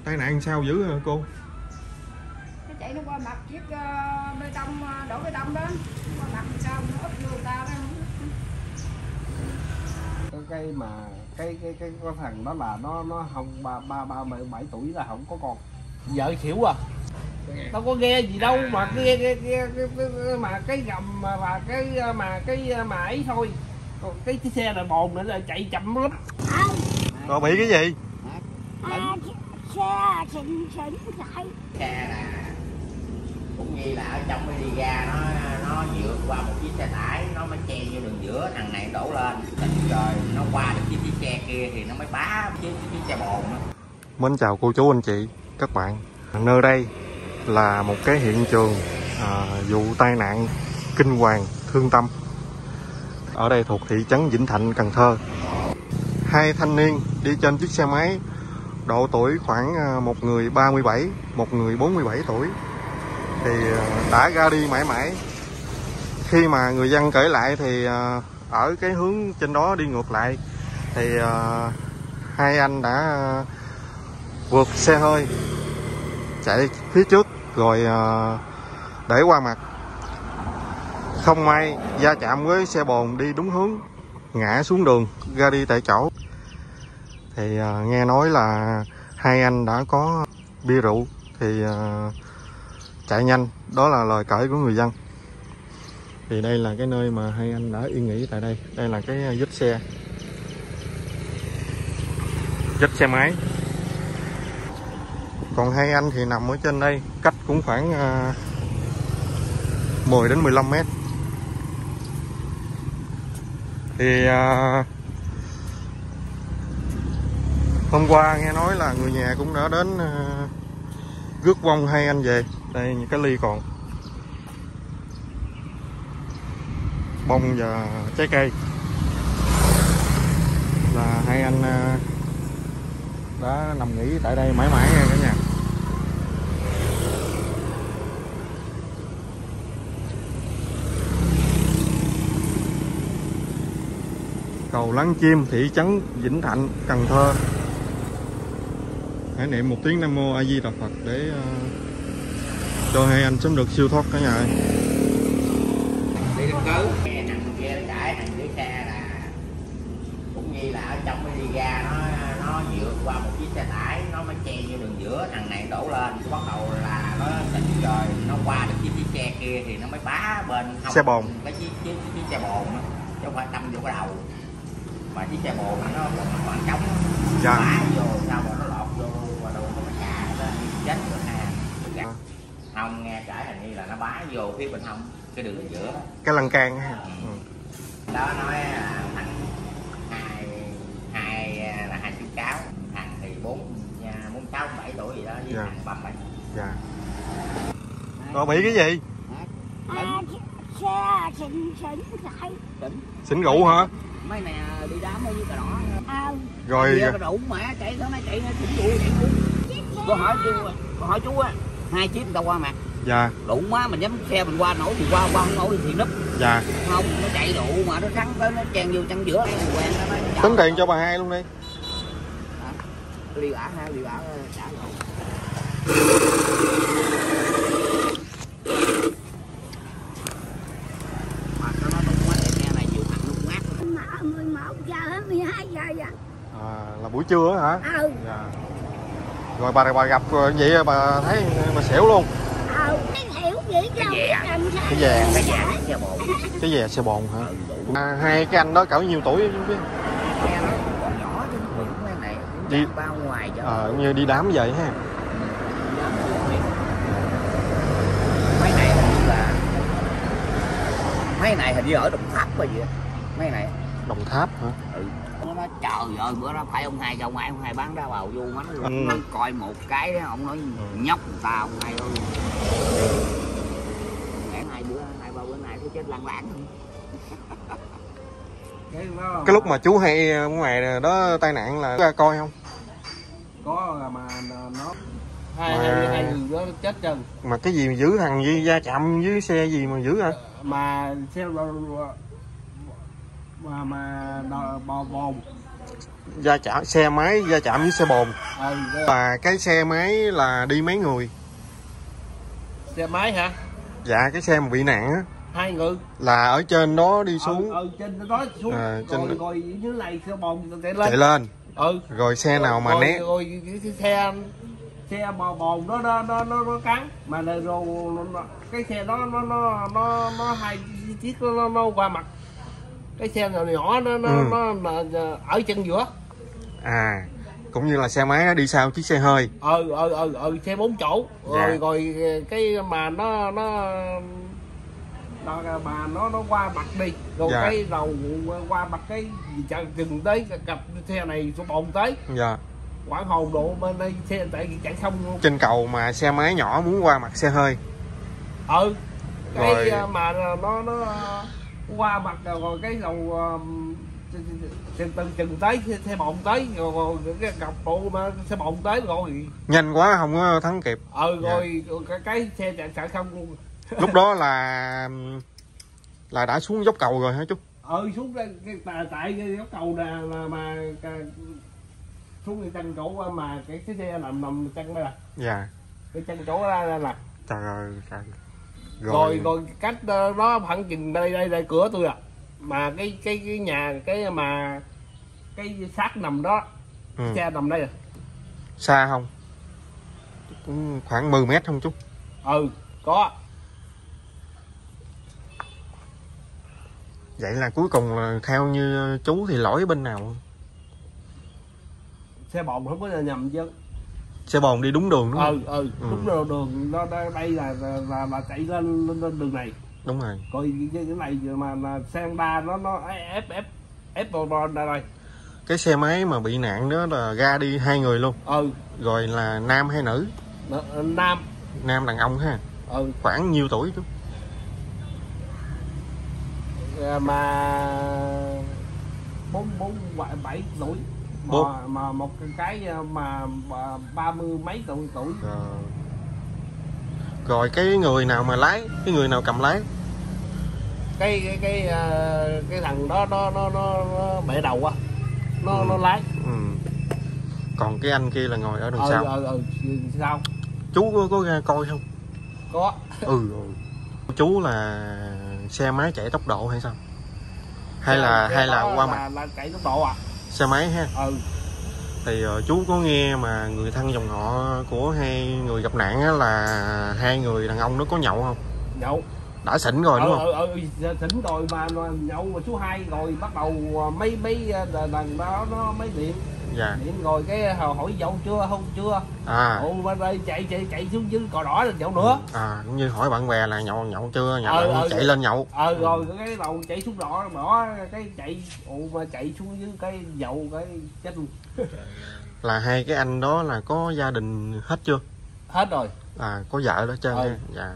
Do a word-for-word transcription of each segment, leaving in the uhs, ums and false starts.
Tai nạn sao dữ hả cô? Nó chạy nó qua mặt chiếc uh, bê tông, đổ bê tông đó, qua mặt sao nó úp vô ta đó. Cái cái mà cái cái cái con thằng đó là nó nó không ba ba ba bảy tuổi là không có con. Vợ xỉu à. Đâu có ghe gì đâu mà cái, cái, cái, cái, cái mà cái gầm mà, mà cái mà cái mà ấy thôi. Còn cái, cái xe là bồn nữa là chạy chậm lắm. Có bị cái gì? À, xe xịn xịn chạy. Xe là cũng như là ở trong cái đi ra nó nó vượt qua một chiếc xe tải, nó mới chen vô đường giữa, thằng này đổ lên rồi nó qua được chiếc chiếc xe kia thì nó mới bá chiếc chiếc xe bồn đó. Mến chào cô chú anh chị các bạn. Nơi đây là một cái hiện trường à, vụ tai nạn kinh hoàng thương tâm. Ở đây thuộc thị trấn Vĩnh Thạnh, Cần Thơ. Hai thanh niên đi trên chiếc xe máy, độ tuổi khoảng một người ba mươi bảy, một người bốn mươi bảy tuổi, thì đã ra đi mãi mãi. Khi mà người dân kể lại thì ở cái hướng trên đó đi ngược lại thì hai anh đã vượt xe hơi chạy phía trước rồi để qua mặt. Không may va chạm với xe bồn đi đúng hướng, ngã xuống đường ra đi tại chỗ. Thì uh, nghe nói là hai anh đã có bia rượu thì uh, chạy nhanh, đó là lời kể của người dân. Thì đây là cái nơi mà hai anh đã yên nghỉ tại đây. Đây là cái vết xe, vết xe máy. Còn hai anh thì nằm ở trên đây, cách cũng khoảng uh, mười đến mười lăm mét. Thì uh, hôm qua nghe nói là người nhà cũng đã đến uh, rước vong hai anh về. Đây những cái ly còn bông và trái cây là hai anh uh, đã nằm nghỉ tại đây mãi mãi nha cả nhà. Cầu Lăng Chim, thị trấn Vĩnh Thạnh, Cần Thơ. Hãy niệm một tiếng Nam Mô A Di Đà Phật để uh, cho hai anh sớm được siêu thoát cả nhà ơi. Đi được cứ nghe thằng kia chạy thằng dưới xe là cũng như là ở trong cái đi ra nó nó vượt qua một chiếc xe tải, nó mới chen vô đường giữa, thằng này đổ lên bắt đầu là nó xịn rồi nó qua được chiếc chiếc xe kia thì nó mới bá bên hông xe bồn, cái chiếc chiếc, chiếc, chiếc xe bồn đó, chứ không phải đâm vô cái đầu. Mà chiếc xe bồn nó còn khoảng trống, dạ. Bá vô sao mà nó lọt vô và đầu nó chà nó chết rồi ha. À. Không nghe kể hình như là nó bá vô phía bên hông cái đường giữa đó. Cái lăng can ha. Ừ. Đó nói là thằng hai hai là hai chú cháu, thằng thì bốn bốn cháu bảy tuổi gì đó với dạ. Thằng ba bảy. Dạ. Có bị cái gì? À, xe xịn xịn chạy. Xỉn rượu hả? Mấy này đi đám ở dưới cà đỏ. À. Rồi cái rượu mà chạy nó nó chạy nó xỉn rượu chạy luôn. Cô hỏi chú, cô hỏi chú á, hai chiếc người ta qua mặt. Dạ. Đụng quá mình dám xe mình qua nổi thì qua, qua không nổi thì núp. Dạ. Không, nó chạy rượu mà nó thắng tới nó chen vô chân giữa quen nó nói. Tính tiền cho bà hai luôn đi. À, ly bả ha, ly bả trả rượu. mười một giờ, mười hai giờ vậy. À, là buổi trưa á hả? Ừ. Dạ. Rồi bà bà gặp vậy bà thấy bà xỉu luôn. Ừ, cái hiểu gì đâu. Cái về, cái về xe bồn. Cái về xe bồn hả? À, hai cái anh đó cỡ nhiêu tuổi chứ? Xe nó còn nhỏ chứ cũng mấy này đi bao ngoài chứ. Ờ, như đi đám vậy ha. Mấy này hình như là mấy này hình như ở Đồng Tháp rồi vậy. Mấy này Đồng Tháp hả? Ừ. Nó nói trời ơi bữa đó phải ông hai cho ông hai ông hai bán đá bầu vô mắt ừ. Nó coi một cái đó ông nói ừ. Nhóc người ta ông hai ơi. Lẽ hai bữa hai ba bữa nay thấy chết lăn láng. Cái, đó... cái lúc mà chú hay ở ngoài đó tai nạn là ra coi không? Có mà nó hai mà... hai, hai người đó chết chân. Mà cái gì mà giữ thằng gì va chạm với xe gì mà giữ hả? Mà xe mà mà bò bồn va chạm xe máy va chạm với xe bồn. Ừ, Và cái xe máy là đi mấy người? xe máy hả? Dạ cái xe mà bị nạn á Hai người. là ở trên đó đi xuống. Ừ, ừ trên đó xuống. À, trên rồi đó. rồi dưới này xe bồn chạy lên. Chạy lên. Ừ. Rồi xe nào mà rồi, né? Rồi cái, cái xe xe bò bồn đó nó nó nó, nó cắn mà rồi, rồi nó, cái xe đó nó nó nó nó hai chiếc nó, nó, nó qua mặt. Cái xe nhỏ nhỏ nó nó, Ừ. nó, nó, nó ở chân giữa. À cũng như là xe máy nó đi sau chiếc xe hơi. Ừ ừ ừ ừ xe bốn chỗ. Dạ. Rồi rồi cái mà nó nó nó mà nó nó qua mặt đi rồi Dạ. cái đầu qua mặt cái gì chẳng chừng tới cặp xe này số bồn tới Dạ. quảng hồn độ bên đây xe tại vì chạy không luôn. Trên cầu mà xe máy nhỏ muốn qua mặt xe hơi. Ừ cái Rồi. mà nó nó qua mặt rồi cái đầu từng từng chừng tới xe bồn tới rồi, rồi cái cặp bộ mà xe bồn tới rồi. Nhanh quá không có thắng kịp. Ừ Dạ. rồi cái, cái xe chạy chạy không luôn. Lúc đó là là đã xuống dốc cầu rồi hả chú? Ừ xuống đây cái tại tại cái dốc cầu nè là mà cái, xuống cái chân chỗ mà cái cái xe nằm nằm chân đây là Dạ. cái chân chỗ ra đây là Trời ơi trời. rồi rồi, rồi cách nó khoảng chừng đây đây đây cửa tôi à mà cái cái cái nhà cái mà cái xác nằm đó. Ừ. Xe nằm đây à. Xa không? Cũng khoảng mười mét không chú? Ừ có. Vậy là cuối cùng là theo như chú thì lỗi bên nào? Xe bồn không có nhầm chứ. Xe bồn đi đúng đường đúng không? Ừ ừ, Ừ. đúng rồi đường nó đây là là, là, là chạy lên, lên, lên đường này. Đúng rồi. Coi cái này mà là xe Honda nó nó ép ép ép vào đây đây. Cái xe máy mà bị nạn đó là ra đi hai người luôn. Ừ. Rồi là nam hay nữ? Nam. Nam đàn ông ha. Ừ. Khoảng nhiêu tuổi chú? Mà bốn bốn bảy tuổi. Bốn. Mà, mà một cái mà ba mươi mấy tuổi tuổi. Rồi. Rồi cái người nào mà lái, cái người nào cầm lái? Cái cái cái cái thằng đó nó nó nó, nó bẻ đầu á. Nó Ừ. nó lái. Ừ. Còn cái anh kia là ngồi ở đằng Ừ, sau. ừ, ừ, sao? Chú có, có ra coi không? Có. Ừ, ừ. Chú là xe máy chạy tốc độ hay sao? Hay là hay là qua mặt? Là, là chạy tốc độ à? Xe máy ha. Ừ. Thì uh, chú có nghe mà người thân dòng họ của hai người gặp nạn á là hai người đàn ông nó có nhậu không? Nhậu. Đã xỉn rồi đúng ừ, không? Ừ, ừ, thỉnh rồi mà nhậu mà số hai rồi bắt đầu mấy mấy lần đó nó mới điện. Dạ. Điện rồi cái hỏi nhậu chưa không chưa. À. Ồ bên đây chạy chạy chạy xuống dưới cò đỏ là nhậu nữa. À cũng như hỏi bạn bè là nhậu nhậu chưa, nhậu ừ, ừ, chạy lên nhậu. Ờ ừ, rồi cái đầu chạy xuống đỏ đỏ cái chạy ồ mà chạy xuống dưới cái nhậu cái chết luôn. Là hai cái anh đó là có gia đình hết chưa? Hết rồi. À có vợ đó trơn Ừ. ha. Dạ.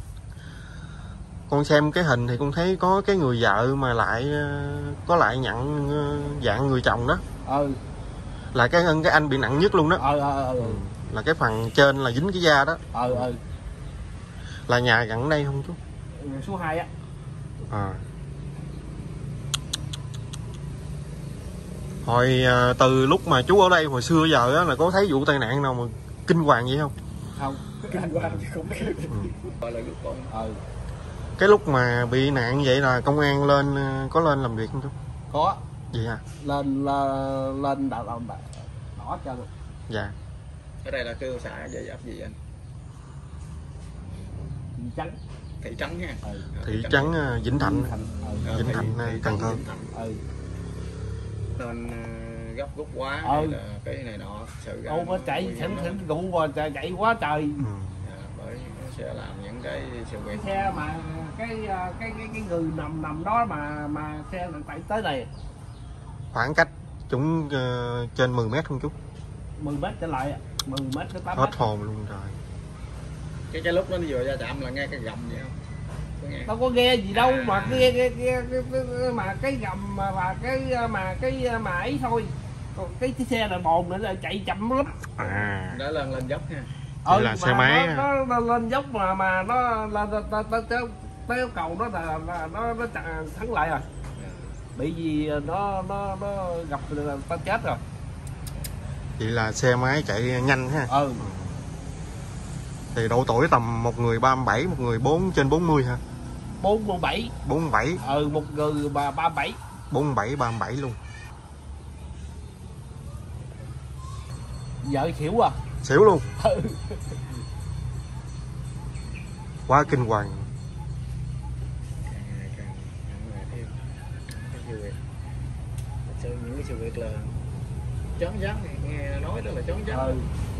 Con xem cái hình thì con thấy có cái người vợ mà lại có lại nhận dạng người chồng đó. Ừ. Là cái cái anh bị nặng nhất luôn đó. Ừ, ừ, ừ. Ừ. Là cái phần trên là dính cái da đó. Ừ, ừ. Là nhà gần đây không chú? Số hai á. À. Hồi à, từ lúc mà chú ở đây hồi xưa giờ á là có thấy vụ tai nạn nào mà kinh hoàng vậy không? Không. Kinh hoàng thì không biết. Gọi là lúc con. Ừ. Cái lúc mà bị nạn vậy là công an lên có lên làm việc không chú? Có. Gì hả? Lên là, lên đảo đảo đỏ chân. Dạ. Ở đây là kêu xã về ấp gì anh? Thị trấn. Thị trấn ha. Ừ. Thị trấn uh, Vĩnh Thạnh. Ừ. Vĩnh Thạnh, thị, Cần Thơ. Ừ. Nên uh, gấp rút quá Ừ. hay là cái này nọ sự Ô mà chạy thỉnh thỉnh cụ mà chạy, chạy quá trời. Ừ. à, bởi nó sẽ làm những cái sự việc. Cái xe mà cái cái cái cái người nằm nằm đó mà mà xe chạy tới này Khoảng cách chúng uh, trên mười mét không chú? mười mét trở lại mười mét tới tám Hết mét. hồn luôn rồi. Cái cái lúc nó vừa ra chạm là nghe cái gầm vậy không? Có nghe? Đâu có nghe gì đâu mà nghe cái, cái, cái, cái, cái mà cái gầm mà, mà cái mà cái mà ấy thôi. Còn cái, cái xe là bồn nữa là chạy chậm lắm. À. Đã lên lên dốc ha. Vậy là xe máy nó, nó, nó lên dốc mà mà nó lên tới cầu đó là, là nó nó thắng lại rồi. bị gì nó nó nó gặp là tao chết rồi. Vậy là xe máy chạy nhanh ha. Ừ. Thì độ tuổi tầm một người ba mươi bảy, một người bốn trên bốn mươi ha. bốn mươi bảy. bốn mươi bảy. Ừ, một người bà ba mươi bảy. bốn mươi bảy, ba mươi bảy luôn. Vợ xỉu à. Xỉu luôn. Ừ. Quá kinh hoàng. Càng ngày càng nặng nề thêm cái sự việc. Thật sự những cái sự việc là chón váng, nghe nói đó là chón váng. Ừ.